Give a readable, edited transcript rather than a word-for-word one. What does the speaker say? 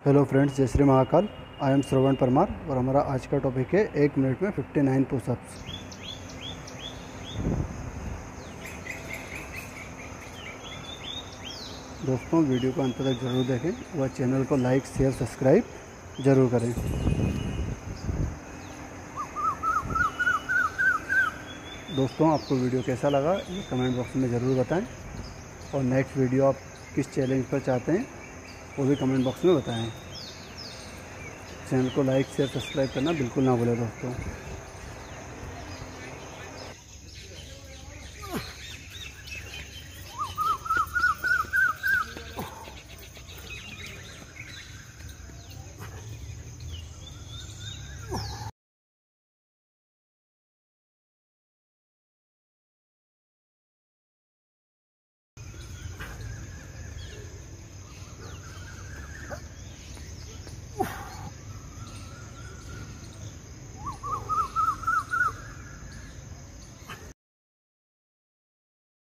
Hello friends, जय Shri Mahakal. I am Shravan Parmar और हमारा आज का टॉपिक है 1 मिनट में 59 पुशअप्स। दोस्तों, वीडियो को अंत तक ज़रूर देखें व चैनल को लाइक शेयर सब्सक्राइब ज़रूर करें। दोस्तों, आपको वीडियो कैसा लगा ये कमेंट बॉक्स में ज़रूर बताएं और नेक्स्ट वीडियो आप किस चैलेंज पर चाहते हैं वो भी कमेंट बॉक्स में बताएं। चैनल को लाइक शेयर सब्सक्राइब करना बिल्कुल ना भूलें दोस्तों।